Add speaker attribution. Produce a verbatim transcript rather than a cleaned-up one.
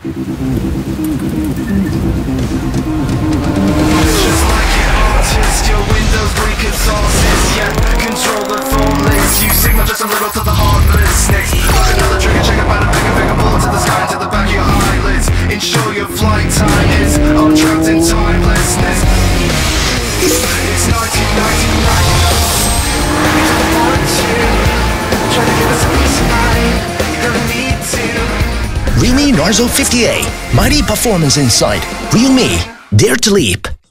Speaker 1: Just like an artist, your windows breaking sauces. Yeah, controller faultless. You signal just a little to the heartless. Next, look another trigger, check about a bigger, bigger bullet to the sky, to the back of your eyelids. Ensure your flight time is untrapped in timelessness. It's nineteen ninety-nine. We don't want to try to give us a peace of mind. You don't need to.
Speaker 2: Realme narzo fifty A. Mighty performance inside. Realme, dare to leap.